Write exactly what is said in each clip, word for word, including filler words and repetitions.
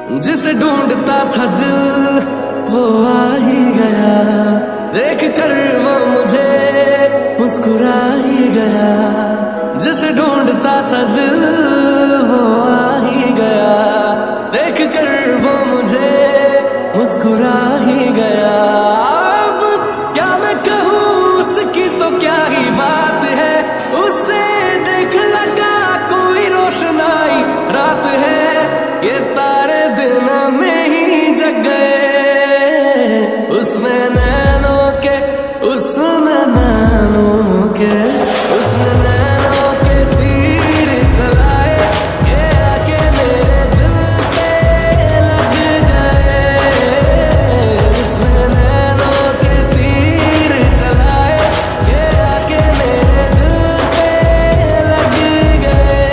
जिसे ढूंढता था दिल वो आ ही गया, देख कर वो मुझे मुस्कुरा ही गया। जिसे ढूंढता था दिल वो आ ही गया, देख कर वो मुझे मुस्कुरा ही गया। अब क्या मैं कहूँ उसकी तो क्या ही बात है, उसे देख लगा कोई रोशनाई रात है। ये तारे दिन में ही जग गए, उसने नैनों के उसने नैनों के उसने नैनों के तीर चलाए, ये आके मेरे दिल पे लग गए। उसने नैनों के तीर चलाए, ये आके मेरे दिल पे लग गए।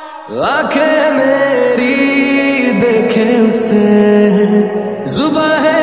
आंखें मेरी देखे उसे, जुबान है